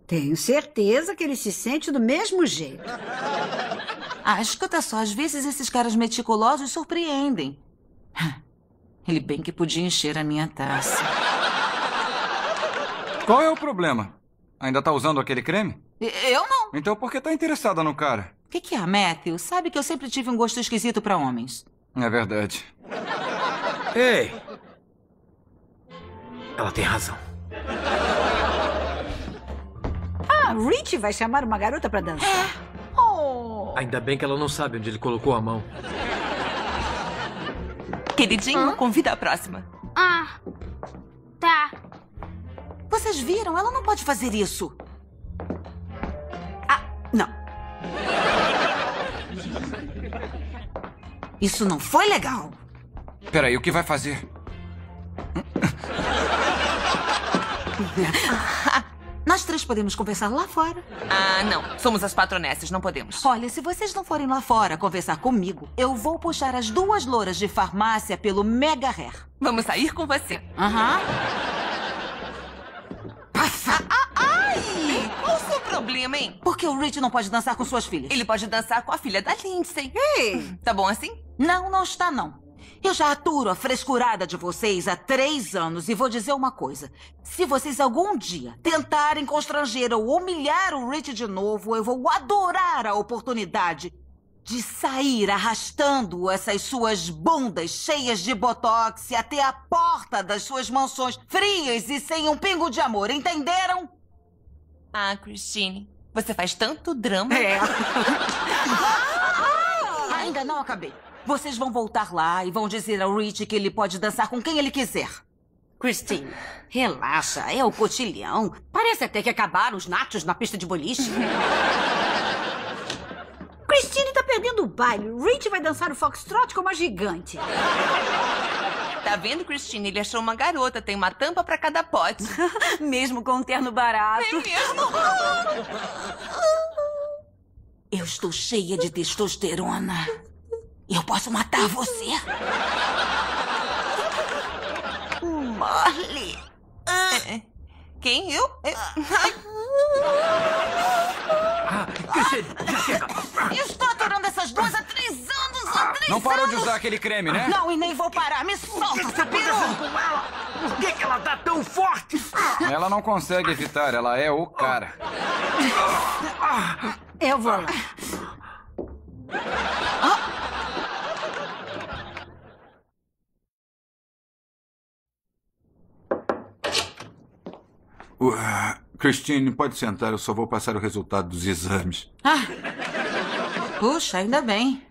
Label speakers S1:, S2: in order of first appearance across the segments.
S1: Tenho certeza que ele se sente do mesmo jeito.
S2: Ah, escuta só, às vezes esses caras meticulosos surpreendem. Ele bem que podia encher a minha taça.
S3: Qual é o problema? Ainda tá usando aquele creme?
S2: Eu não.
S3: Então por que tá interessada no cara?
S2: O que é, Matthew? Sabe que eu sempre tive um gosto esquisito pra homens.
S3: É verdade.
S4: Ei! Ela tem razão.
S1: Ah, Rich vai chamar uma garota pra dançar.
S2: Oh.
S4: Ainda bem que ela não sabe onde ele colocou a mão.
S5: Queridinho, convida a próxima.
S6: Ah, tá.
S2: Vocês viram? Ela não pode fazer isso.
S1: Ah, não.
S2: Isso não foi legal.
S3: Peraí, o que vai fazer?
S2: Nós três podemos conversar lá fora.
S5: Ah, não. Somos as patronesses, não podemos.
S2: Olha, se vocês não forem lá fora conversar comigo, eu vou puxar as duas louras de farmácia pelo mega hair.
S5: Vamos sair com você.
S2: Aham.
S5: Ai! Qual o seu problema, hein?
S2: Por que o Rich não pode dançar com suas filhas?
S5: Ele pode dançar com a filha da Lindsay.
S1: Ei!
S5: Tá bom assim?
S2: Não, não está, não. Eu já aturo a frescurada de vocês há 3 anos e vou dizer uma coisa. Se vocês algum dia tentarem constranger ou humilhar o Rich de novo, eu vou adorar a oportunidade de sair arrastando essas suas bundas cheias de botox até a porta das suas mansões frias e sem um pingo de amor, entenderam?
S5: Ah, Christine, você faz tanto drama.
S2: Ainda não acabei. Vocês vão voltar lá e vão dizer ao Rich que ele pode dançar com quem ele quiser.
S1: Christine, relaxa, é o cotilhão. Parece até que acabaram os nachos na pista de boliche. Christine tá perdendo o baile. Rich vai dançar o foxtrot como a gigante.
S5: Tá vendo, Christine? Ele achou uma garota, tem uma tampa pra cada pote.
S1: Mesmo com um terno barato.
S5: É mesmo?
S2: Eu estou cheia de testosterona. Eu posso matar você.
S1: Marley.
S5: Quem? Eu?
S4: Christine, já chega.
S2: Eu estou aturando essas duas há 3 anos, há 3
S3: Não parou de
S2: anos.
S3: usar aquele creme, né?
S2: Não, e nem vou parar. Me solta, seu peru.
S4: Com ela? Por que ela tá tão forte?
S3: Ela não consegue evitar, ela é o cara.
S1: Eu vou lá.
S7: Christine, pode sentar, eu só vou passar o resultado dos exames.
S2: Puxa, ainda bem.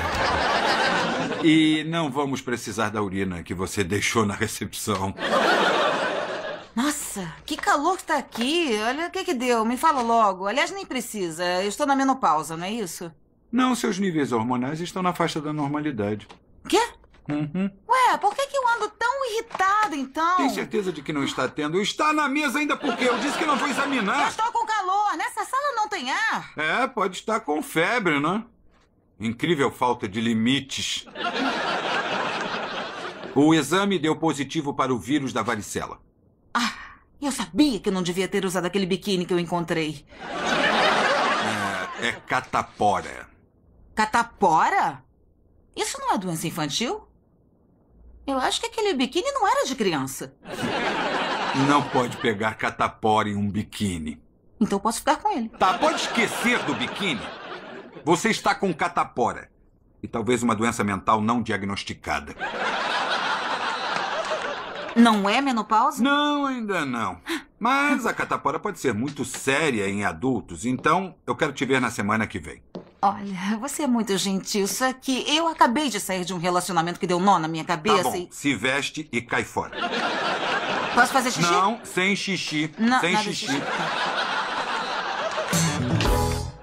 S7: E não vamos precisar da urina que você deixou na recepção.
S2: Nossa, que calor que tá aqui. Olha o que deu. Me fala logo. Aliás, nem precisa. Eu estou na menopausa, não é isso?
S7: Não, seus níveis hormonais estão na faixa da normalidade.
S2: Quê?
S7: Uhum.
S2: Ué, por que eu ando tão irritado, então?
S7: Tem certeza de que não está tendo? Está na mesa ainda porque eu disse que não vou
S2: Eu
S7: examinar.
S2: estou com calor. Nessa sala não tem ar.
S7: É, pode estar com febre, né? Incrível falta de limites. O exame deu positivo para o vírus da varicela.
S2: Eu sabia que não devia ter usado aquele biquíni que eu encontrei.
S7: É catapora.
S2: Catapora? Isso não é doença infantil? Eu acho que aquele biquíni não era de criança.
S7: Não pode pegar catapora em um biquíni.
S2: Então eu posso ficar com ele.
S7: Tá, pode esquecer do biquíni. Você está com catapora. E talvez uma doença mental não diagnosticada.
S2: Não é menopausa?
S7: Não, ainda não. Mas a catapora pode ser muito séria em adultos, então eu quero te ver na semana que vem.
S2: Olha, você é muito gentil, só que eu acabei de sair de um relacionamento que deu nó na minha cabeça
S7: Tá bom,
S2: e...
S7: se veste e cai fora.
S2: Posso fazer xixi?
S7: Não, sem xixi.
S2: Não,
S7: sem
S2: nada de
S7: xixi.
S2: xixi.